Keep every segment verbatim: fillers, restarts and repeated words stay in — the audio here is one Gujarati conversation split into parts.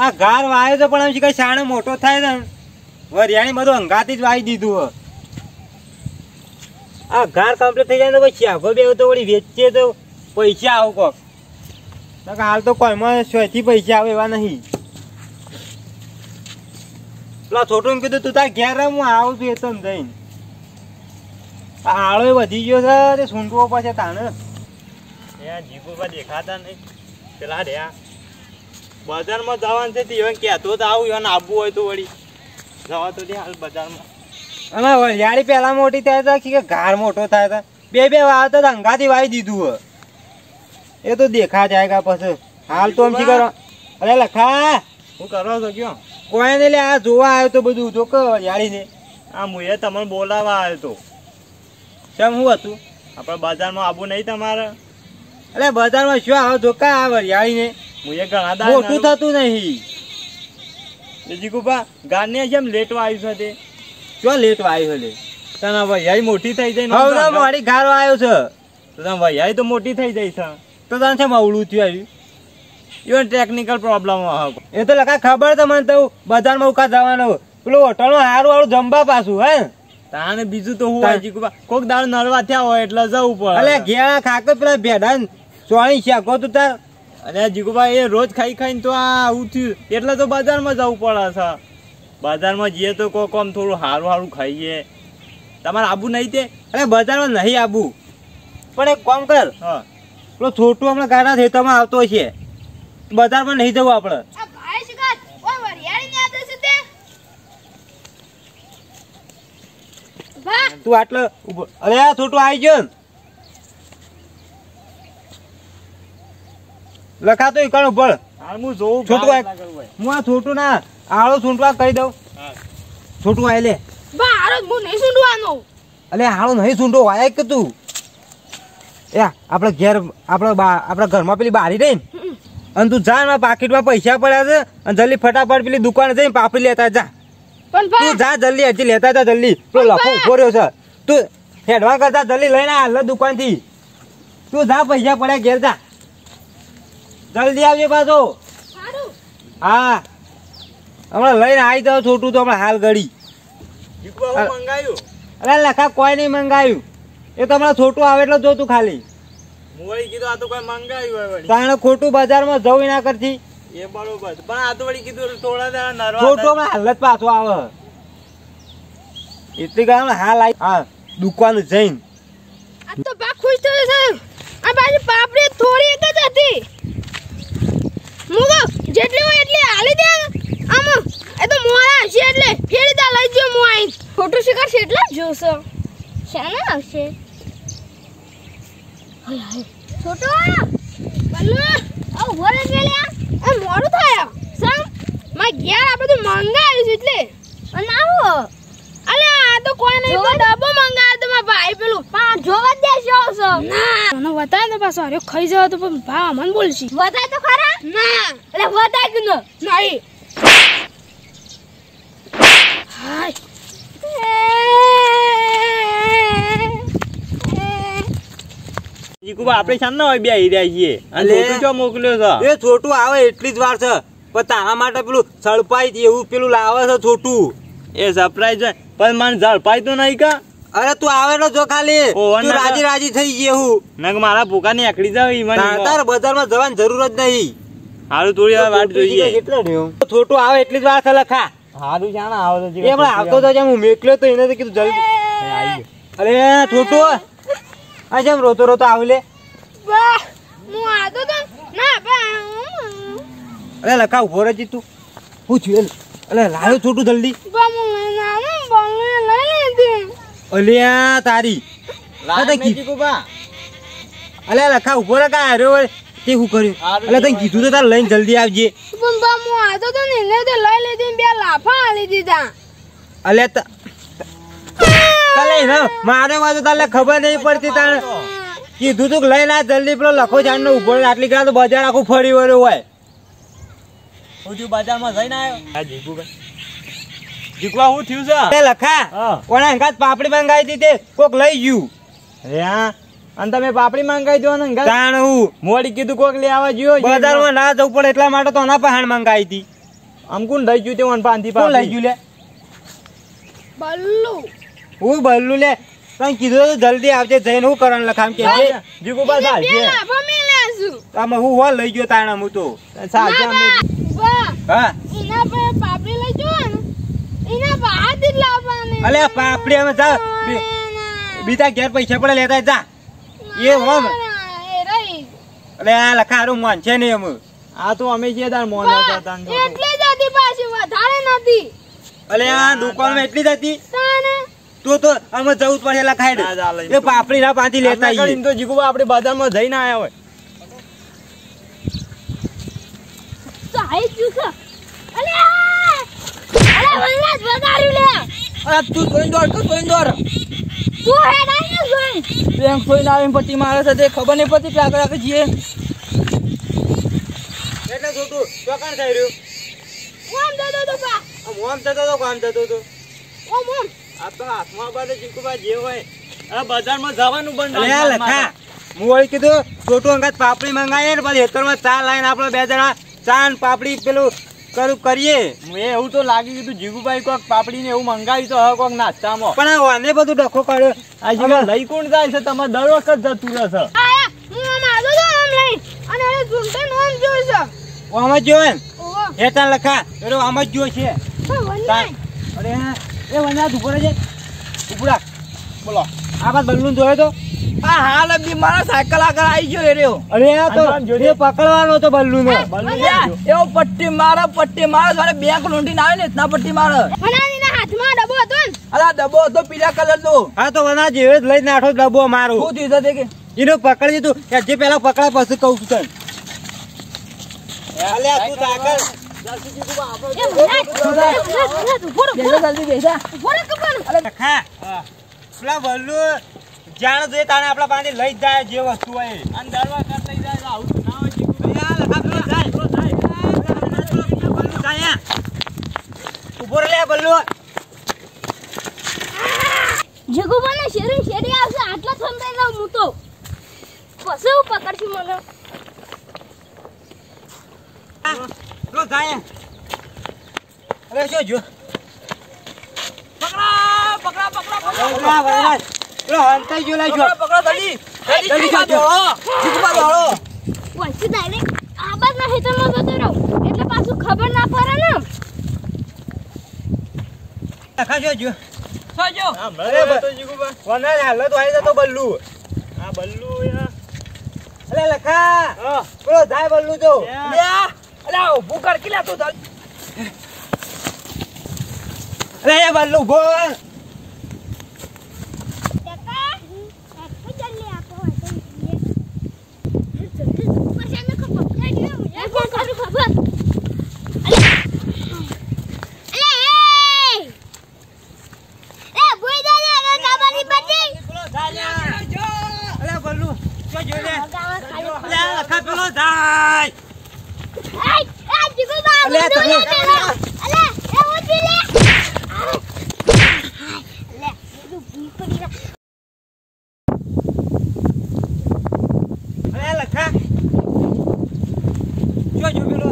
આ ઘાર વાયો તો પણ કઈ શાણો મોટો થાય ને વરિયાણી બધું અંગાથી જ વાવી દીધું. આ ઘાર કમ્પ્લીટ થઈ જાય તો પછી આખો બે તો વળી વેચીએ તો પૈસા આવું કોક. હાલ તો કોઈમાં સોથી પૈસા આવે એવા નહીં. પેલા છોટું કીધું તું તાર ઘેર રહ હું આવું છું એ તો જઈને. આળો વધી ગયો છે તે સૂંટવો પછી તાને જીગુબા દેખાતા નહીં. પેલા રે બજારમાં જવાનું છે તે કહેતો તો આવું એને આવવું હોય તો વળી જવા તો દે હાલ બજારમાં. અને વરિયાળી પેલા મોટી થાય તો કે ઘાર મોટો થાય તો બે બે વાવતા તો અંગાથી વાવી દીધું હોય એ તો દેખા જાય પછી. હાલ તો આમ કરો અરે લખા હું કરો છો કયો કોઈ ને લે આ જોવા આવ્યો તો બધું જો કે વરિયાળી ને આ મુએ તમને બોલાવા આવ્યો તો. કેમ શું હતું આપણે બજારમાં આવવું નહીં તમારે? અરે બજારમાં શું આવો જોકા આ વરિયાળી ને મુએ ઘણા દા મોટું થતું નહીં. જીગુબા ગાને જેમ લેટવા આવ્યું છે તે ક્યાં લેટવા આવ્યું લે તને વરિયાળી મોટી થઈ જાય ને મારી ગારો આવ્યો છે તો તને વરિયાળી તો મોટી થઈ જાય છે તો તને છે મવડું થયું આવ્યું ઇવન ટેકનિકલ પ્રોબ્લેમ એ તો લખા ખબર તો મને તો બજારમાં ઉકા જવાનો પેલું હોટલમાં સારું વાળું જમવા પાછું હે તાને બીજું તો હું જીગુબા કોક દાળ નરવા થયા હોય એટલે જવું પડે. અલે ઘેડા ખાક પેલા ભેડા ચોણી શાકો તું તાર અને જીગુબા એ રોજ ખાઈ ખાઈને તો આ આવું થયું એટલે તો બજારમાં જવું પડે છે. બજારમાં જઈએ તો કોઈ કોમ થોડું સારું સારું ખાઈએ. તમારે આબુ નહીં તે? અરે બજારમાં નહીં આબુ પણ એક કામ કર હા પેલો છોટું હમણાં ગાડા ખેતરમાં આવતો છે બજારમાં નહીં જવું આપણે. તું આટલો અરે આ છોટું આવી ગયો લખા તો એકણ ઉપર હું જોઉં છોટું હું આ છોટું ના આળો સૂંટવા કહી દઉં. છોટું આય લે અલે આળો નહીં સૂંટો આય કે તું એ આપણે ઘેર આપણે આપણા ઘરમાં પેલી બારી રહી ને અને તું જા ને પાકીટમાં પૈસા પડ્યા છે અને જલ્દી ફટાફટ પેલી દુકાને જઈને પાપડી લેતા જા. તું જા જલ્દી હજી લેતા જા જલ્દી પેલો લખો ઉભો રહ્યો છે તું હેડવા કરતા જલ્દી લઈને હાલ દુકાન થી. તું જા પૈસા પડ્યા ઘેર જા જલ્દી આવજે પાછો. હા હમણાં લઈને આવી જાવ છોટું તો હમણાં હાલ ગળી. અરે લખા કોઈ નહીં મંગાવ્યું એ તો હમણાં છોટું આવે એટલે જોતું ખાલી. તાણે ખોટું બજારમાં જવું ના કરતી એ બરોબર પણ આ તો વળી કીધું થોડા દાડા નરવા છોટું હમણાં હાલત પાછો આવે એટલી ગામ હાલ આવી હા દુકાન જઈને આ તો બા ખુશ થયો સાહેબ. આ બાજુ પાપડી થોડી એક જ હતી મુગો જેટલી હોય એટલી હાલી દે આમ એ તો મોળા છે એટલે ફેરી દા લઈ જો મુ આઈ ફોટો શિકાર છે એટલે જોસો શાના આવશે હાય હાય છોટો બલ્લુ ઓ ભરે ગેલા એ મોડું થાય સમ માં ઘેર આ બધું મંગાવ્યું છે એટલે અને આવો અલે આ તો કોઈ નહીં તો ડબ્બો મંગાવ્યો તો મારા ભાઈ પેલું પા જોવા દેશો છો ના મને બતાય તો પાછો અરે ખાઈ જાવ તો પણ ભા મન બોલશી બતાય તો ખરા ના એટલે બતાય કે ન નહીં હાય જીગુબા આપણે સામે હોય બે હીર્યા છીએ અને છોટું જો મોકલ્યો છે એ છોટું આવે એટલી જ વાર છે પણ તારા માટે પેલું સળપાઈ એવું પેલું લાવે છે છોટું એ સરપ્રાઈઝ પણ મને ઝડપાઈ તો નહીં કા. અરે તું આવે તો જો ખાલી તું રાજી રાજી થઈ ગઈ હું નક મારા ભૂકા ની આખડી જાવ તાર બજારમાં જવાની જરૂર જ નહીં. હારું થોડી વાર વાટ જોઈએ એટલે છોટું આવે એટલી જ વાર છે લખા હારું જાણા આવે તો એ આવતો તો જેમ હું મેકલ્યો તો એને તો કીધું જલ્દી અરે છોટું આ જેમ રોતો રોતો આવલે વાહ હું આતો તો ના બા અરે લખા ઉભો રહી તું હું છું અલે લાયો છોટું જલ્દી બા હું ના ના બોલને લઈ લીધી અલ્યા તારી લાતા કીધું બા અલે લખા ઉભો રહે કા આર્યો તે હું કર્યું અલે તને કીધું તો તાર લઈને જલ્દી આવજે પણ બા હું આતો તો ને એને તો લઈ લીધી બે લાફા આલી દીધા અલે તલે ન મારે વાતો તાલે ખબર નહીં પડતી તારે કીધું તું લઈને આ જલ્દી પેલો લખો જાણ નો ઉભો આટલી કરા તો બજાર આખું ફરી વળ્યો હોય હું તું બજારમાં જઈને આવ્યો હા જીગુભાઈ જીગવા હું થયું છે તે લખા કોના અંગાત પાપડી મંગાવી દીધી કોક લઈ ગયું અરે હા અને તમે પાપડી મંગાવી દો ને તાણ હું મોડી કીધું કોક લઈ આવવા ગયો બજારમાં ના જવું પડે એટલા માટે તો ના પહાણ મંગાવી હતી આમ કોણ લઈ ગયું તે વન પાંથી કોણ લઈ ગયું લે બલ્લુ હું બલ્લુ લે તને કીધું તો જલ્દી આવજે જઈને હું કરવાનું લખામ કે છે જીગુબા સાલ છે આમાં હું હોલ લઈ ગયો તાણા હું તો સાલ અમે હા એના પર પાપડી લઈ જો ને એના બહાર જ લાવવાની અલે પાપડી અમે જા બીજા ઘેર પૈસા પડે લેતા જા એ હોમ એ રહી અલે આ લખારું મોન છે ને અમે આ તો અમે જે દાર મોન હતા એટલે જ હતી પાછી વધારે નથી અલે આ દુકાનમાં એટલી જ હતી તાને તો તો અમે જવું જ પડે લખાઈ દે એ પાપડી ના પાંથી લેતા આવીએ તો જીગુબા આપણે બજારમાં જઈને આયા હોય તો હાઈ જુસા અલે અલે વલ્લા વગાડ્યું લે અરે તું જોઈન દોડ તું જોઈન દોડ તું હેડ આઈ ને જોઈ બેંક જોઈન આવીને પટ્ટી મારે છે તે ખબર નહીં પડતી કે આગળ આગળ જઈએ એટલે છોટું ચોકાણ થઈ રહ્યું કોમ દે દો તો બા આમ ઓમ થતો તો કામ થતો તો ઓમ ઓમ આ તો હાથમાં બાદ જીગુબા જે હોય આ બજારમાં જવાનું બંધ અલે લખા હું વળી કીધું છોટું અંગાત પાપડી મંગાવીએ ને પછી હેતરમાં ચા લાવીને આપણે બે જણા ચા ને પાપડી પેલું કરું કરીએ એ એવું તો લાગી કીધું જીગુભાઈ કોઈક પાપડી ને એવું મંગાવી તો હવે કોઈક નાસ્તામાં પણ આ વાને બધું ડખો કાઢ્યો આ જીગા લઈ કોણ જાય છે તમારે દર વખત જતું રહેશે આયા હું આમ આજો તો આમ લઈ અને એ ઝુંટે નોમ જોઈ છે આમ જ જોવે ને ઓહો હેતા લખા એરો આમ જ જો છે વન્યા અરે એ વના ઉપર છે ઉપરા બોલો આ બાદ બલ્લુન જોયો તો આ હાલ બી મારા સાયકલ આગળ આવી ગયો એ રહ્યો અરે આ તો એ પકડવાનો તો બલ્લુ ને એવો પટ્ટી મારે પટ્ટી મારે મારે બેંક લૂંટીને આવે ને એટલા પટ્ટી મારે વનાનીના હાથમાં ડબ્બો હતો ને અરે આ ડબ્બો હતો પીળા કલર નો હા તો વના જેવો જ લઈને આઠો ડબ્બો મારું શું થયું છે કે એનો પકડી દીધું કે જે પેલા પકડાય પછી કહું છું તને અલે તું તાકર એ વના બોરો જલ્દી બેસા બોરો કપણ ખા પેલા બલ્લુ જાણ જોઈએ તાણે આપણા પાસે લઈ જાય જે વસ્તુ હોય અને દરવા કર લઈ જાય આવું ના હોય જીગુ યાર લખા પેલો જાય પેલો જાય બલ્લુ જાય ઉભો રે બલ્લુ જગુબાને શેરી શેરી આવશે આટલા થંભાઈ જાવ હું તો પછી હું પકડશું મને પેલો જાય અરે જો જો પકડા પકડા પકડા પકડા પકડા પેલો હંતાઈ જો લઈ જો પકડા જલ્દી જલ્દી જલ્દી જીગુબા દોડો વચ્ચે ડાયરેક્ટ આબાદના હેતરમાં જતો રહો એટલે પાછું ખબર ના પડે ને લખા જો જો સોજો અરે તો જીગુબા વના હાલત વાઈ જતો બલ્લુ આ બલ્લુ યા અરે લખા હા પેલો જાય બલ્લુ તો લે અરે ઊભું કર કે લે તું ચાલ અરે એ બલ્લુ બોલ કાકા હું જલ્દી આપો જલ્દી પછાને ખબર એ કોણ કરું ખબર અલે અલે એ બોઈ દાદા ના કાબાની પટ્ટી પેલો જાય જો અરે બલ્લુ જો જો લે અલે લખા પેલો જાય એ એ જીગો બા અલે તમે અલે એ ઉઠી લે અલે બધું ભૂલ પડી અરે લખા જો જો પેલો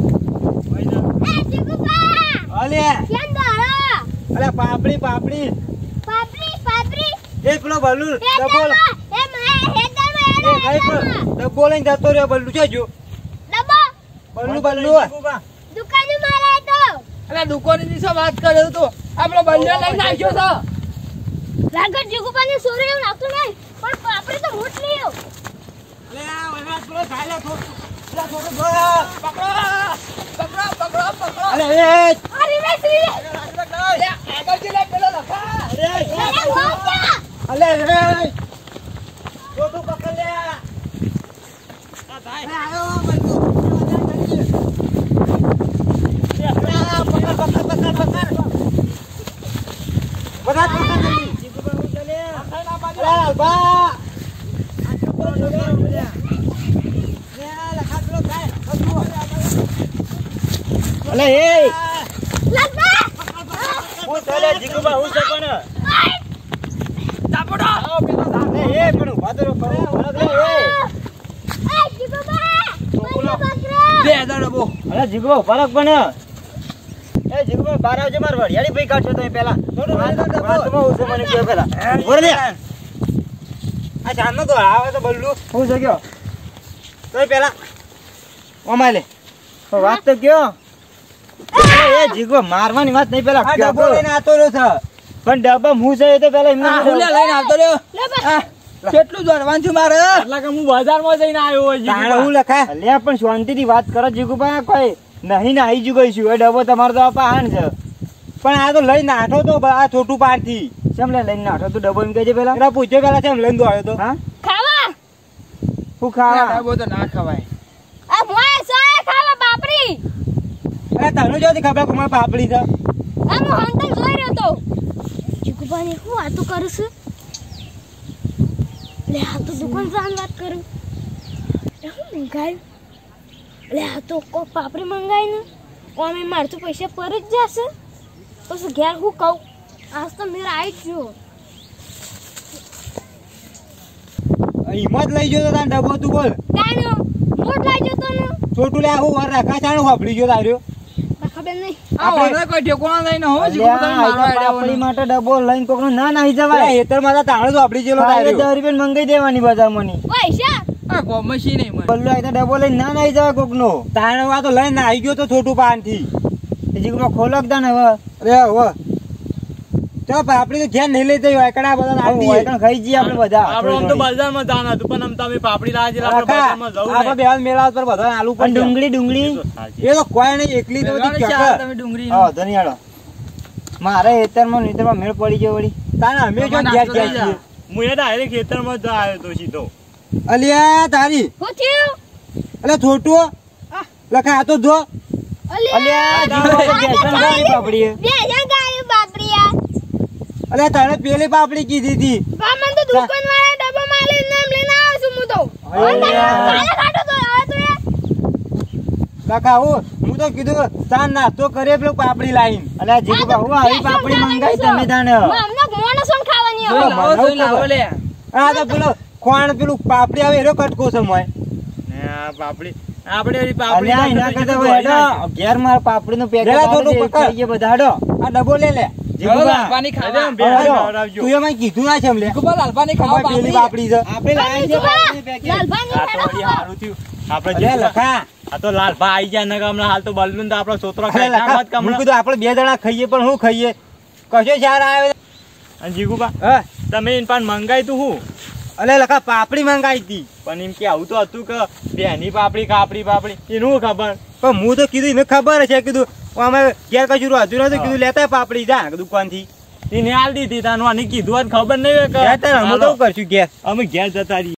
એ જીગો બા અલે કેમ દાડા અલે પાપડી પાપડી પાપડી પાપડી એ પેલો બલ્લુ ડબો એ મારા હેતરમાં એ કઈ પણ ડબો લઈને જતો રહ્યો બલ્લુ જો જો ડબ્બો બલ્લુ બલ્લુ દુકાને મારા તો અરે દુકાન ની શું વાત કરે તો આપણો બંને લઈને આવ્યો છે લાગત જીગુપાને સોરે એવું લાગતું નહીં પણ પાપડી તો મોટ લીયો લે આ વનરાજ પેલો જાય લે થોડું લે થોડું પકડો પકડો પકડો પકડો અરે એ અરે મે શ્રી આગળ જે લે પેલો લખા અરે અરે વાંચા અલે એ થોડું પકડ લે આ ભાઈ આયો બલ્લુ પકડ પકડ પકડ પકડ બધા પકડ જલ્દી જીગુ બાબુ ચલે અરે બા આ ચપ્પલ જોડે લે લખા પેલો જાય અલે એ લગા હું ચાલે જીગુ બા હું સપન ચાપડો આવો પેલો એ એ પણ વાદરો કરે વળગ લે એ એ જીગુબા બોલો બકરા બે હજાર ડબો અરે જીગુ ફરક બને એ જીગુબા બાર આવજે માર વડિયાળી ભાઈ કાઢશો તો પેલા થોડું વાતમાં ઉસે મને કયો પેલા બોલ લે આ જાનનો તો આવે તો બલ્લુ હું જગ્યો તો પેલા ઓમાય લે તો વાત તો કયો એ જીગો મારવાની વાત નહીં પેલા ડબ્બો લઈને આતો રહ્યો છે પણ ડબ્બા હું છે તો પેલા એમને હું લઈને આવતો રહ્યો લે બસ. કેટલું દોડવાનું છું મારે એટલે કે હું બજારમાં જઈને આવ્યો હોય તાણે જીગુબા. હું લખા લે પણ શાંતિથી વાત કરો જીગુબા કોઈ નહીં ને આવી જુ ગઈ છું એ ડબ્બો તમારો તો પાણ છે પણ આ તો લઈ નાઠો તો આ છોટું પારથી કેમ લે લઈને નાઠો તો ડબ્બો એમ કહે છે પેલા એના પૂછ્યો પેલા કેમ લઈને તો આવ્યો તો હા ખાવા હું ખાવા બહુ તો ના ખવાય આ મોય સોય ખાવા બાપરી અરે તને જોતી ખબર કુમાર પાપડી છે આ હું હંતર જોઈ રહ્યો તો ચીકુબાની હું વાતો કરું છું લે આ તો દુકાન જાન વાત કરું એ હું મંગાયું લે આ તો કો પાપડી મંગાઈ ને કોમે માર તો પૈસા પર જ જશે પછી ઘેર હું કહું આજ તો મેર આવી જ ગયો હિંમત લઈ ગયો તો તાન ડબ્બો તું બોલ કાનો મોટ લાગ્યો તો ને છોટું લે આવું વાર રાખા ચાણું વાપરી ગયો તાર્યો ખબર નહીં આ ઓને કોઈ ઠેકોણા નહીં ને હો જીગુબા તમે મારવા આડ્યા પાપડી હોય. માટે ડબ્બો લઈને કોકનો ના નાહી જવાય હેતર માં તાણે તો આપડી જેલો તાર્યો દસ રૂપિયા મંગાઈ દેવાની બજારમાં ની પૈસા આ ગોમશી નહીં મને બલ્લો આ ડબ્બો લઈને ના નાહી જવાય કોકનો તાણે આ તો લઈને નાહી ગયો તો છોટું પાન થી જીગુમાં ખોલક દા ને હવે રે હવે તો આપડી તો ધ્યાન નહીં લઈ જઈ એકડા બધા આલી એકણ ખાઈ જઈએ આપણે બધા આપણે આમ તો બજારમાં જવાનું હતું પણ આમ તમે પાપડી લાવવા જેલા આપણે બજારમાં જવું આપણે નહીં. બે મેળા પર બધા આલુ પણ ડુંગળી ડુંગળી એ તો કોઈ નહીં એકલી તો બધી લેવાની છે ક્યાં આ તમે ડુંગળી હા ધનિયાળો મારે હેતરમાં નીતરમાં મેળ પડી ગયો વળી તાણે અમે જો તમારે ઘેર નાસ્તો ગયા લઈ જા. છીએ હું એ ડાયરેક્ટ ખેતરમાં જ આવ્યો તો સીધો અલિયા તારી હું થયું અલે છોટું લખા આ તો જો અલ્યા અલ્યા જીગો તો ગેસન ગાડી પાપડી હે. બે હજાર ગાયું બાપરી યાર અલ્યા તારે પેલી પાપડી કીધી હતી બામન તો દુકાન વાળા ડબ્બા માં લઈને નામ લઈને આવ્યો છું હું તો અલ્યા. કાલે કાઢો તો હવે તો એ લખા હું હું તો કીધું તાન નાસ્તો કરે પેલું પાપડી લાઈન અલ્યા જીગો હું આવી પાપડી મંગાઈ તમે તાને અમને મોણો સોન ખાવાની જો, હવે લાવો તો લાવો લે આ તો પેલો ખોણ પેલું પાપડી આવે એનો કટકો છે મોય ને આ પાપડી આપણે ઓલી પાપડી અલ્યા એના કરતા હવે હેડો ઘેર માર પાપડી નું પેકેટ લેલા થોડું પકડ. ખાઈએ બધા હેડો આ ડબ્બો લે લે જીગુબા લાલપાની ખાવા બે હેડો. ખવડાવજો. તું એમાં કીધું ના છે એમ લે જીગુબા લાલપાની ખાવા પેલી પાપડી પાપડી છે આપણે લાવી છે પાપડી પેકેટ લાલભાઈ આ તો વળી હારું થયું. આપણે અલ્યા જીગુબા- લખા આ તો લાલભા આઈ ગયા નકર હમણાં હાલ તો બલ્લુન તો આપણો છોકરો અરે ખાય ના લખા મત હું કમણા. કીધું આપણે બે જણા ખાઈએ પણ હું ખાઈએ કશો ચાર આવે અને જીગુબા હા તમે એને પાન મંગાઈ તું હું અલે લખા પાપડી મંગાઈ હતી પણ એમ કે આવું તો હતું કે બેની પાપડી કાપડી પાપડી એનું શું ખબર પણ હું તો કીધું એને ખબર છે કીધું અમે ઘેર કશું હતું નતું કીધું લેતા પાપડી જા દુકાન થી એને હાલ દીધી તાનું આની કીધું હોત ખબર નહીં હોય કે અમે તો હાલો, કરશું ઘેર અમે ઘેર જતા રહીએ